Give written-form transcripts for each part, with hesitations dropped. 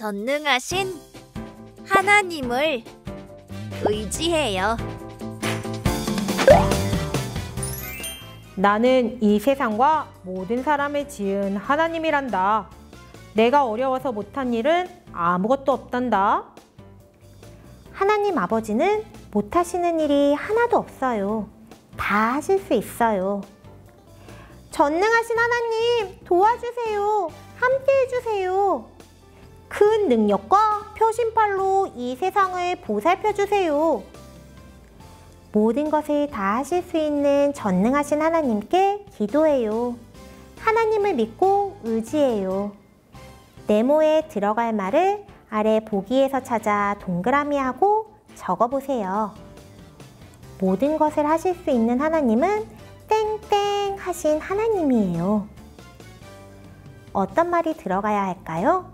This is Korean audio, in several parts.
전능하신 하나님을 의지해요. 나는 이 세상과 모든 사람을 지은 하나님이란다. 내가 어려워서 못한 일은 아무것도 없단다. 하나님 아버지는 못하시는 일이 하나도 없어요. 다 하실 수 있어요. 전능하신 하나님, 도와주세요. 함께 해주세요. 큰 능력과 표심팔로 이 세상을 보살펴주세요. 모든 것을 다 하실 수 있는 전능하신 하나님께 기도해요. 하나님을 믿고 의지해요. 네모에 들어갈 말을 아래 보기에서 찾아 동그라미 하고 적어보세요. 모든 것을 하실 수 있는 하나님은 땡땡 하신 하나님이에요. 어떤 말이 들어가야 할까요?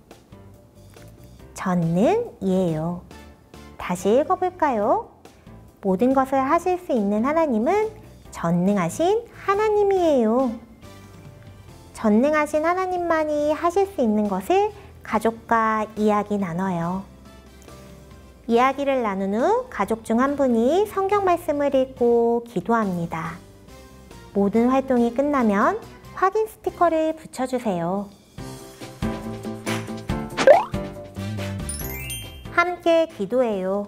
전능이에요. 다시 읽어볼까요? 모든 것을 하실 수 있는 하나님은 전능하신 하나님이에요. 전능하신 하나님만이 하실 수 있는 것을 가족과 이야기 나눠요. 이야기를 나눈 후 가족 중 한 분이 성경 말씀을 읽고 기도합니다. 모든 활동이 끝나면 확인 스티커를 붙여주세요. 함께 기도해요.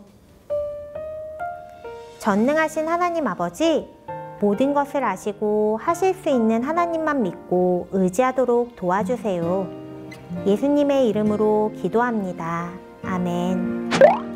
전능하신 하나님 아버지, 모든 것을 아시고 하실 수 있는 하나님만 믿고 의지하도록 도와주세요. 예수님의 이름으로 기도합니다. 아멘.